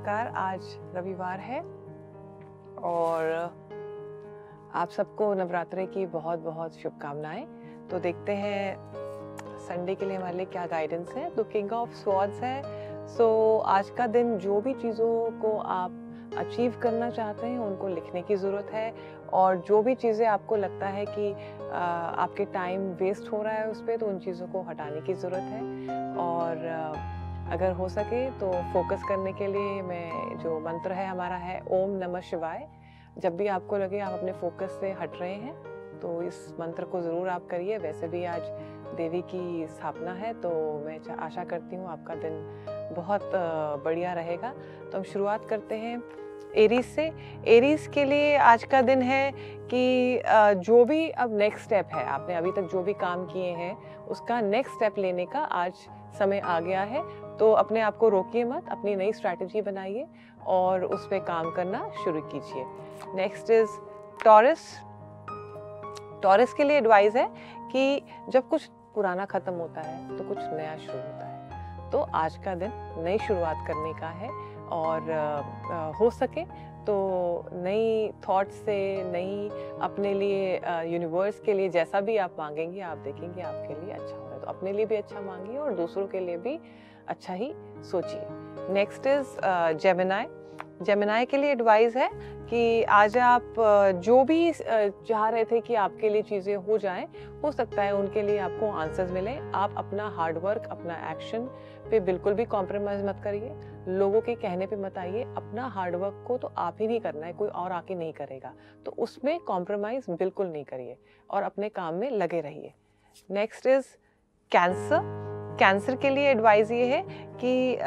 नमस्कार। आज रविवार है और आप सबको नवरात्रि की बहुत बहुत शुभकामनाएं। तो देखते हैं संडे के लिए हमारे लिए क्या गाइडेंस है। तो किंग ऑफ स्वॉर्ड्स है। सो आज का दिन जो भी चीज़ों को आप अचीव करना चाहते हैं उनको लिखने की ज़रूरत है, और जो भी चीज़ें आपको लगता है कि आपके टाइम वेस्ट हो रहा है उस पर, तो उन चीज़ों को हटाने की ज़रूरत है। और अगर हो सके तो फोकस करने के लिए मैं जो मंत्र है हमारा है ओम नमः शिवाय। जब भी आपको लगे आप अपने फोकस से हट रहे हैं तो इस मंत्र को ज़रूर आप करिए। वैसे भी आज देवी की स्थापना है, तो मैं आशा करती हूँ आपका दिन बहुत बढ़िया रहेगा। तो हम शुरुआत करते हैं एरीज से। एरीज के लिए आज का दिन है कि जो भी अब नेक्स्ट स्टेप है, आपने अभी तक जो भी काम किए हैं उसका नेक्स्ट स्टेप लेने का आज समय आ गया है। तो अपने आप को रोकिए मत, अपनी नई स्ट्रैटेजी बनाइए और उस पर काम करना शुरू कीजिए। Next is taurus. टॉरस के लिए एडवाइस है कि जब कुछ पुराना खत्म होता है तो कुछ नया शुरू होता है। तो आज का दिन नई शुरुआत करने का है, और हो सके तो नई थॉट्स से, नई अपने लिए यूनिवर्स के लिए जैसा भी आप मांगेंगे आप देखेंगे आपके लिए अच्छा हो रहा है। तो अपने लिए भी अच्छा मांगिए और दूसरों के लिए भी अच्छा ही सोचिए। Next is Gemini. जेमिनाई के लिए एडवाइस है कि आज आप जो भी चाह रहे थे कि आपके लिए चीज़ें हो जाएं, हो सकता है उनके लिए आपको आंसर्स मिले। आप अपना हार्ड वर्क, अपना एक्शन पे बिल्कुल भी कॉम्प्रोमाइज़ मत करिए, लोगों के कहने पे मत आइए। अपना हार्ड वर्क को तो आप ही नहीं करना है, कोई और आके नहीं करेगा, तो उसमें कॉम्प्रोमाइज़ बिल्कुल नहीं करिए और अपने काम में लगे रहिए। Next is cancer. कैंसर के लिए एडवाइस ये है कि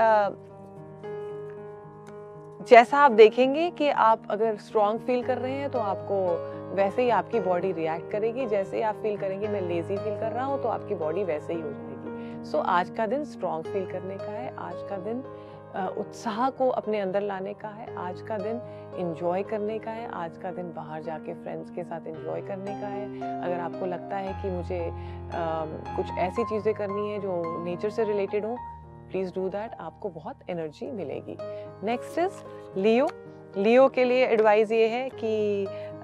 जैसा आप देखेंगे कि आप अगर स्ट्रॉन्ग फील कर रहे हैं तो आपको वैसे ही आपकी बॉडी रिएक्ट करेगी। जैसे ही आप फील करेंगे मैं लेजी फील कर रहा हूँ, तो आपकी बॉडी वैसे ही हो जाएगी। सो आज का दिन स्ट्रॉन्ग फील करने का है, आज का दिन उत्साह को अपने अंदर लाने का है, आज का दिन इंजॉय करने का है, आज का दिन बाहर जाके फ्रेंड्स के साथ इंजॉय करने का है। अगर आपको लगता है कि मुझे कुछ ऐसी चीज़ें करनी है जो नेचर से रिलेटेड हो, प्लीज़ डू दैट, आपको बहुत एनर्जी मिलेगी। नेक्स्ट इज लियो। लियो के लिए एडवाइस ये है कि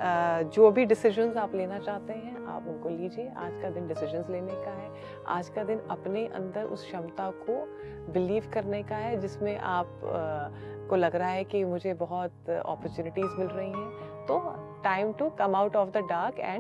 जो भी डिसीजंस आप लेना चाहते हैं आप उनको लीजिए। आज का दिन डिसीजंस लेने का है, आज का दिन अपने अंदर उस क्षमता को बिलीव करने का है जिसमें आप को लग रहा है कि मुझे बहुत अपॉर्चुनिटीज़ मिल रही हैं। तो time to come out of the dark and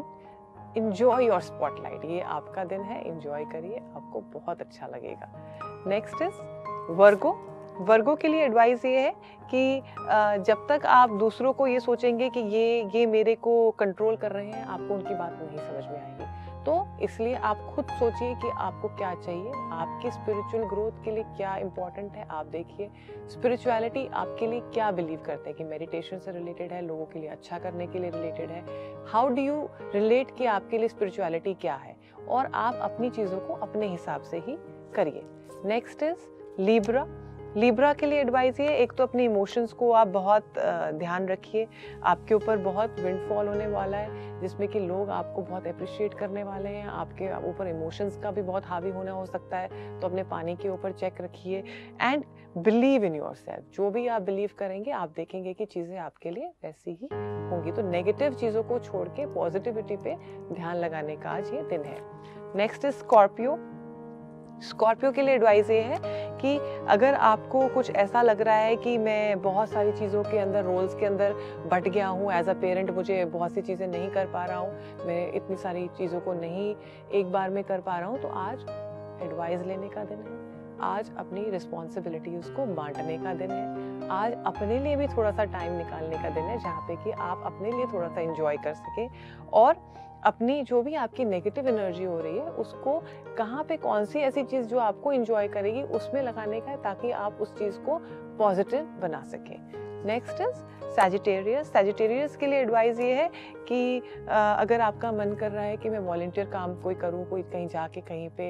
enjoy your spotlight. ये आपका दिन है, इंजॉय करिए, आपको बहुत अच्छा लगेगा। नेक्स्ट इज वर्गो। वर्गो के लिए एडवाइस ये है कि जब तक आप दूसरों को ये सोचेंगे कि ये मेरे को कंट्रोल कर रहे हैं, आपको उनकी बात नहीं समझ में आएगी। तो इसलिए आप खुद सोचिए कि आपको क्या चाहिए, आपकी स्पिरिचुअल ग्रोथ के लिए क्या इंपॉर्टेंट है। आप देखिए स्पिरिचुअलिटी आपके लिए क्या बिलीव करते हैं कि मेडिटेशन से रिलेटेड है, लोगों के लिए अच्छा करने के लिए रिलेटेड है। हाउ डू यू रिलेट कि आपके लिए स्पिरिचुअलिटी क्या है, और आप अपनी चीज़ों को अपने हिसाब से ही करिए। Next is Libra. लिब्रा के लिए एडवाइस ये, एक तो अपने इमोशंस को आप बहुत ध्यान रखिए। आपके ऊपर बहुत विंडफॉल होने वाला है जिसमें कि लोग आपको बहुत अप्रिशिएट करने वाले हैं। आपके ऊपर इमोशंस का भी बहुत हावी होना हो सकता है, तो अपने पानी के ऊपर चेक रखिए एंड बिलीव इन योरसेल्फ। जो भी आप बिलीव करेंगे आप देखेंगे कि चीज़ें आपके लिए वैसी ही होंगी। तो नेगेटिव चीज़ों को छोड़ के पॉजिटिविटी पे ध्यान लगाने का आज ये दिन है। Next is Scorpio. स्कॉर्पियो के लिए एडवाइस ये है कि अगर आपको कुछ ऐसा लग रहा है कि मैं बहुत सारी चीज़ों के अंदर, रोल्स के अंदर बट गया हूँ, एज अ पेरेंट मुझे बहुत सी चीज़ें नहीं कर पा रहा हूँ, मैं इतनी सारी चीज़ों को नहीं एक बार में कर पा रहा हूँ, तो आज एडवाइस लेने का दिन है। आज अपनी रिस्पॉन्सिबिलिटी उसको बांटने का दिन है। आज अपने लिए भी थोड़ा सा टाइम निकालने का दिन है जहाँ पे कि आप अपने लिए थोड़ा सा एंजॉय कर सकें, और अपनी जो भी आपकी नेगेटिव एनर्जी हो रही है उसको कहाँ पे कौन सी ऐसी चीज़ जो आपको एंजॉय करेगी उसमें लगाने का है, ताकि आप उस चीज़ को पॉजिटिव बना सकें। Next is Sagittarius. सैजिटेरियस के लिए एडवाइस ये है कि अगर आपका मन कर रहा है कि मैं वॉलंटियर काम कोई करूँ, कोई कहीं जाके कहीं पे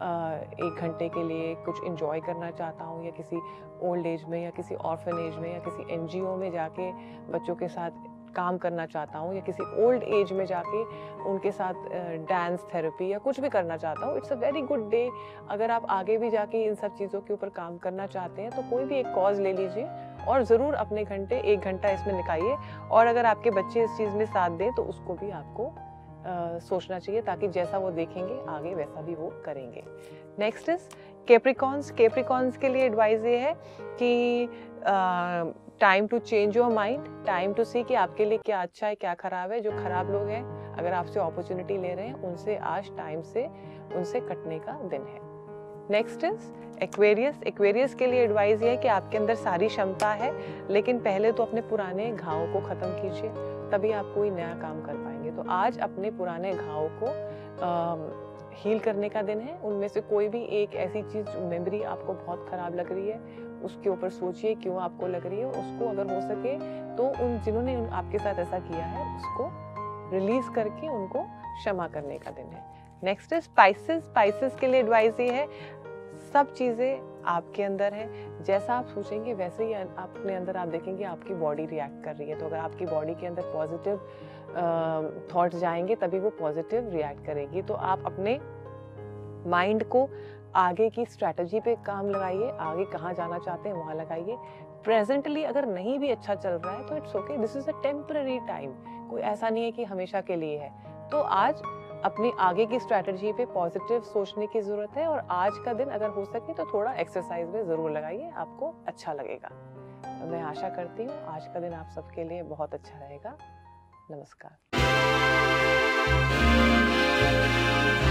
1 घंटे के लिए कुछ एंजॉय करना चाहता हूँ, या किसी ओल्ड एज में या किसी ऑर्फनेज में या किसी NGO में जाके बच्चों के साथ काम करना चाहता हूँ, या किसी ओल्ड एज में जाके उनके साथ डांस थेरेपी या कुछ भी करना चाहता हूँ, it's a very good day. अगर आप आगे भी जाके इन सब चीज़ों के ऊपर काम करना चाहते हैं तो कोई भी एक कॉज ले लीजिए और ज़रूर अपने घंटे 1 घंटा इसमें निकालिए। और अगर आपके बच्चे इस चीज़ में साथ दें तो उसको भी आपको सोचना चाहिए, ताकि जैसा वो देखेंगे आगे वैसा भी वो करेंगे। Next is Capricorns. कैप्रिकॉन्स के लिए एडवाइस ये है कि time to change your mind, time to see कि आपके लिए क्या अच्छा है क्या खराब है। जो खराब लोग हैं अगर आपसे अपॉर्चुनिटी ले रहे हैं उनसे आज टाइम से उनसे कटने का दिन है। Next is Aquarius. एक्वेरियस के लिए एडवाइस ये है कि आपके अंदर सारी क्षमता है, लेकिन पहले तो अपने पुराने घावों को ख़त्म कीजिए, तभी आप कोई नया काम कर पाएंगे। तो आज अपने पुराने घावों को हील करने का दिन है। उनमें से कोई भी एक ऐसी चीज़, मेमोरी आपको बहुत ख़राब लग रही है, उसके ऊपर सोचिए क्यों आपको लग रही है। उसको अगर हो सके तो उन जिन्होंने आपके साथ ऐसा किया है उसको रिलीज करके उनको क्षमा करने का दिन है। Next is spices. स्पाइसेस के लिए एडवाइस ये है, सब चीज़ें आपके अंदर है, जैसा आप सोचेंगे वैसे ही अपने अंदर आप देखेंगे आपकी बॉडी रिएक्ट कर रही है। तो अगर आपकी बॉडी के अंदर पॉजिटिव थॉट्स जाएंगे तभी वो पॉजिटिव रिएक्ट करेगी। तो आप अपने माइंड को आगे की स्ट्रैटेजी पे काम लगाइए, आगे कहाँ जाना चाहते हैं वहाँ लगाइए। प्रेजेंटली अगर नहीं भी अच्छा चल रहा है तो it's okay, this is a temporary time, कोई ऐसा नहीं है कि हमेशा के लिए है। तो आज अपनी आगे की स्ट्रैटेजी पे पॉजिटिव सोचने की ज़रूरत है, और आज का दिन अगर हो सके तो थोड़ा एक्सरसाइज में ज़रूर लगाइए, आपको अच्छा लगेगा। तो मैं आशा करती हूँ आज का दिन आप सबके लिए बहुत अच्छा रहेगा। नमस्कार।